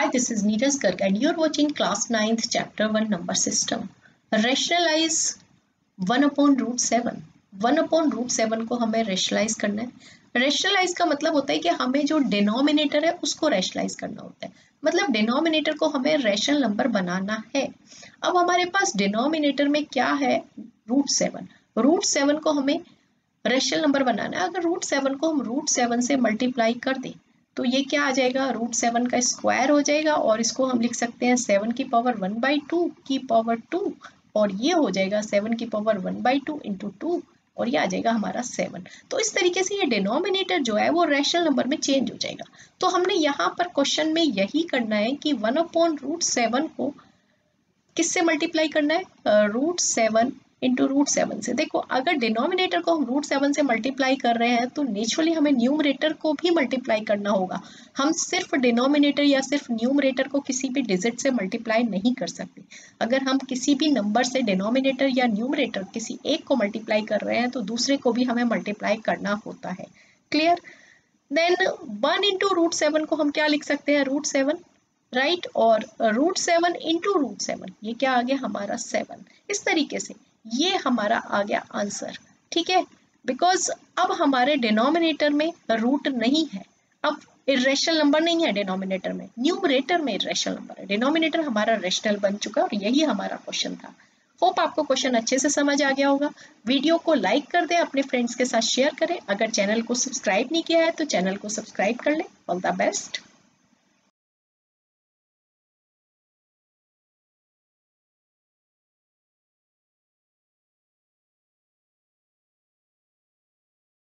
this is Neeraj Garg and you're watching class 9th chapter 1 number system. Rationalize 1 upon root 7. 1 upon root 7 को हमें rationalise करना है। Rationalise का मतलब होता है कि हमें जो डिनोमिनेटर है उसको रेशनलाइज करना होता है, मतलब डिनोमिनेटर को हमें रेशनल नंबर बनाना है। अब हमारे पास डिनोमिनेटर में क्या है, रूट 7। रूट 7 को हमें रेशनल नंबर बनाना है। अगर रूट 7 को हम रूट 7 से मल्टीप्लाई कर दें तो ये क्या आ जाएगा, रूट 7 का स्क्वायर हो जाएगा और इसको हम लिख सकते हैं 7 की पावर 1/2 की पावर 2 और ये हो जाएगा 7 की पावर 1/2 इंटू 2 और ये आ जाएगा हमारा 7। तो इस तरीके से ये डिनोमिनेटर जो है वो रैशनल नंबर में चेंज हो जाएगा। तो हमने यहाँ पर क्वेश्चन में यही करना है कि 1 अपॉन रूट 7 को किससे मल्टीप्लाई करना है, रूट 7 इंटू रूट 7 से। देखो अगर डिनोमिनेटर को हम रूट 7 से मल्टीप्लाई कर रहे हैं तो नेचुरली हमें न्यूमरेटर को भी मल्टीप्लाई करना होगा। हम सिर्फ डिनोमिनेटर या सिर्फ न्यूमरेटर को किसी भी डिजिट से मल्टीप्लाई नहीं कर सकते। अगर हम किसी भी नंबर से डिनोमिनेटर या न्यूमरेटर किसी एक को मल्टीप्लाई कर रहे हैं तो दूसरे को भी हमें मल्टीप्लाई करना होता है। क्लियर? देन 1 इंटू रूट 7 को हम क्या लिख सकते हैं, रूट 7, राइट, और रूट 7 इंटू रूट 7 ये क्या आ गया हमारा 7। इस तरीके से ये हमारा आ गया आंसर, ठीक है। बिकॉज अब हमारे डिनोमिनेटर में रूट नहीं है, अब इरेशनल नंबर नहीं है डिनोमिनेटर में, न्यूमरेटर में इरेशनल नंबर है। डिनोमिनेटर हमारा रेशनल बन चुका और यही हमारा क्वेश्चन था। होप आपको क्वेश्चन अच्छे से समझ आ गया होगा। वीडियो को लाइक कर दें, अपने फ्रेंड्स के साथ शेयर करें। अगर चैनल को सब्सक्राइब नहीं किया है तो चैनल को सब्सक्राइब कर लें। All the best.